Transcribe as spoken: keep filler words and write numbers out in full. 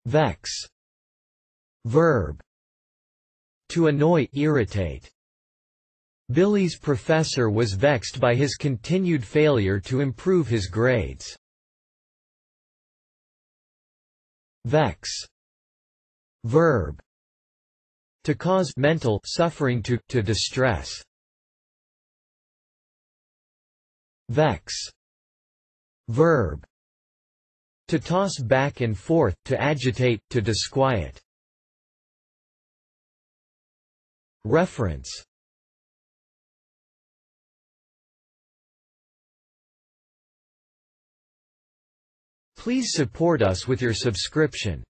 Vex. Verb. To annoy, irritate. Billy's professor was vexed by his continued failure to improve his grades. Vex. Verb. To cause mental suffering to, to distress. Vex. Verb. To toss back and forth, to agitate, to disquiet. Reference. Please support us with your subscription.